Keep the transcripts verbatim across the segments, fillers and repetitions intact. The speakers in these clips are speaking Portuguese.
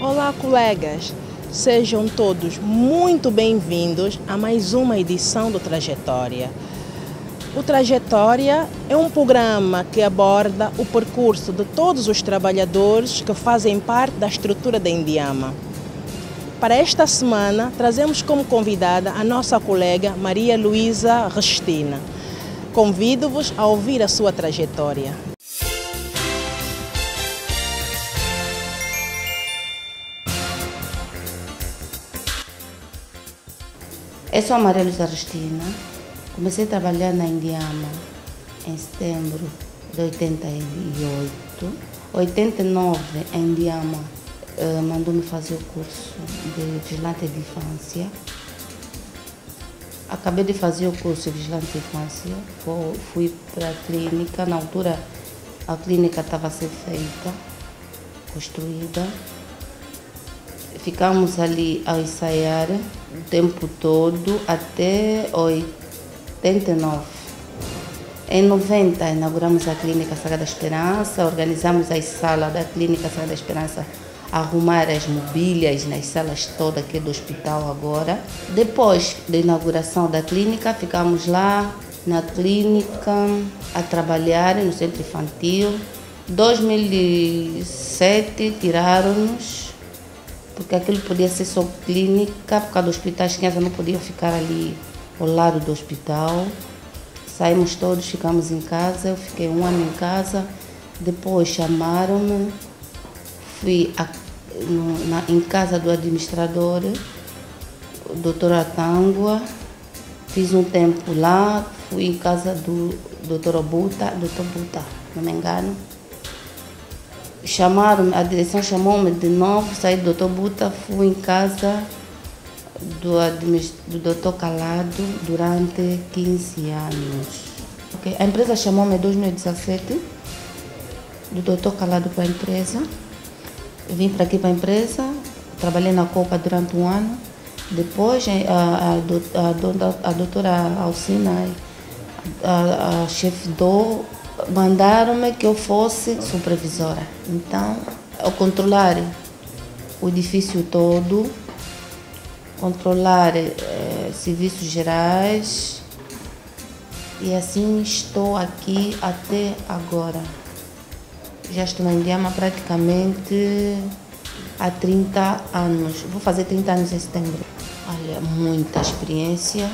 Olá, colegas! Sejam todos muito bem-vindos a mais uma edição do Trajetória. O Trajetória é um programa que aborda o percurso de todos os trabalhadores que fazem parte da estrutura da Indiama. Para esta semana, trazemos como convidada a nossa colega Maria Luísa Restina. Convido-vos a ouvir a sua trajetória. Eu sou a Maria Luísa Restina. Comecei a trabalhar na Indiama em setembro de oitenta e oito. Em oitenta e nove, a Indiama uh, mandou-me fazer o curso de vigilante de infância. Acabei de fazer o curso de vigilante de infância. Fui para a clínica. Na altura, a clínica estava a ser feita, construída. Ficamos ali a ensaiar o tempo todo até oitenta e nove. Em noventa, inauguramos a Clínica Sagrada Esperança, organizamos as salas da Clínica Sagrada Esperança, arrumar as mobílias nas salas todas aqui do hospital agora. Depois da inauguração da clínica, ficamos lá na clínica a trabalhar no centro infantil. Em dois mil e sete, tiraram-nos, porque aquilo podia ser só clínica, por causa do hospital, as crianças não podiam ficar ali ao lado do hospital. Saímos todos, ficamos em casa, eu fiquei um ano em casa, depois chamaram-me, fui a, no, na, em casa do administrador, o doutor Atangua, fiz um tempo lá, fui em casa do doutor Obuta, doutor Buta, não me engano. Chamaram, a direção chamou-me de novo, saí do doutor Buta, fui em casa do, do doutor Calado durante quinze anos. Okay. A empresa chamou-me em dois mil e dezessete, do doutor Calado para a empresa. Vim para aqui para a empresa, trabalhei na Copa durante um ano. Depois a, a, a, a doutora Alcina, a, a chefe do mandaram-me que eu fosse supervisora. Então, eu controlar o edifício todo, controlar eh, serviços gerais, e assim estou aqui até agora. Já estou na Indiama praticamente há trinta anos. Vou fazer trinta anos em setembro. Olha, muita experiência.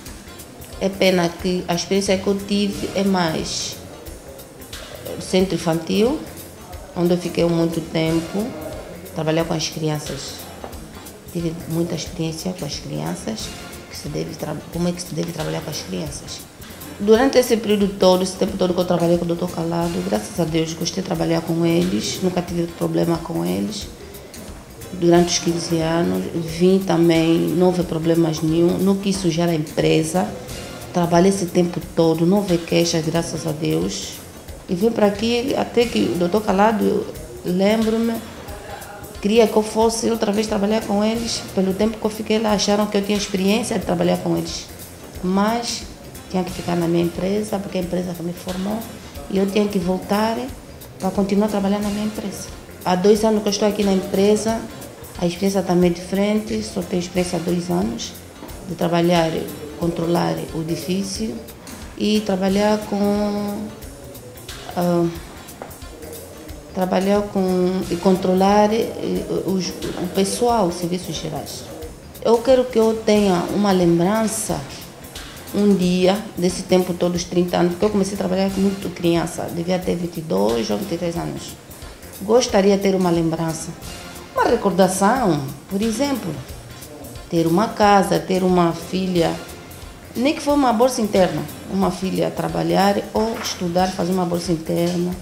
É pena que a experiência que eu tive é mais centro infantil, onde eu fiquei muito tempo, trabalhar com as crianças. Tive muita experiência com as crianças, que se deve como é que se deve trabalhar com as crianças. Durante esse período todo, esse tempo todo que eu trabalhei com o doutor Calado, graças a Deus gostei de trabalhar com eles, nunca tive problema com eles. Durante os quinze anos, vim também, não houve problemas nenhum, não quis sujar a empresa, trabalhei esse tempo todo, não houve queixas, graças a Deus. E vim para aqui até que o doutor Calado, lembro-me, queria que eu fosse outra vez trabalhar com eles. Pelo tempo que eu fiquei lá, acharam que eu tinha experiência de trabalhar com eles. Mas tinha que ficar na minha empresa, porque a empresa que me formou, e eu tinha que voltar para continuar trabalhando na minha empresa. Há dois anos que eu estou aqui na empresa, a experiência também é diferente, só tenho experiência há dois anos de trabalhar, controlar o edifício e trabalhar com... Uh, trabalhar com e controlar uh, os, o pessoal, os serviços gerais. Eu quero que eu tenha uma lembrança um dia desse tempo todo, os trinta anos, porque eu comecei a trabalhar muito criança, devia ter vinte e dois ou vinte e três anos. Gostaria de ter uma lembrança, uma recordação, por exemplo, ter uma casa, ter uma filha, nem que for uma bolsa interna, uma filha a trabalhar ou estudar, fazer uma bolsa interna.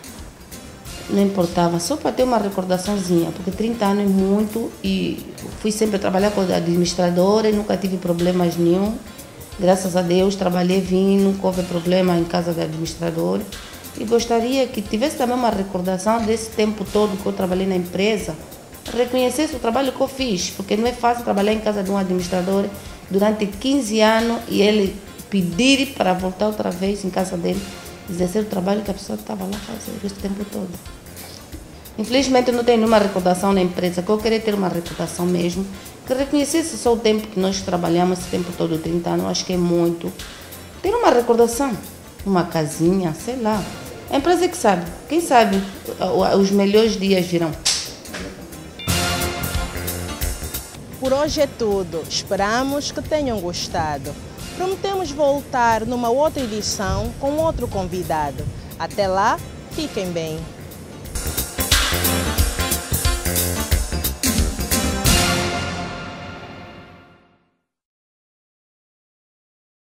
Não importava, só para ter uma recordaçãozinha, porque trinta anos é muito e fui sempre trabalhar com administradora e nunca tive problemas nenhum. Graças a Deus, trabalhei, vim, nunca houve problema em casa do administrador. E gostaria que tivesse também uma recordação desse tempo todo que eu trabalhei na empresa, reconhecesse o trabalho que eu fiz, porque não é fácil trabalhar em casa de um administrador durante quinze anos e ele pedir para voltar outra vez em casa dele, exercer o trabalho que a pessoa estava lá fazendo esse tempo todo. Infelizmente eu não tenho nenhuma recordação na empresa, que eu queria ter uma recordação mesmo, que reconhecesse só o tempo que nós trabalhamos, esse tempo todo, trinta anos, acho que é muito. Ter uma recordação, uma casinha, sei lá. A empresa é que sabe, quem sabe os melhores dias virão. Por hoje é tudo, esperamos que tenham gostado. Prometemos voltar numa outra edição com outro convidado. Até lá, fiquem bem.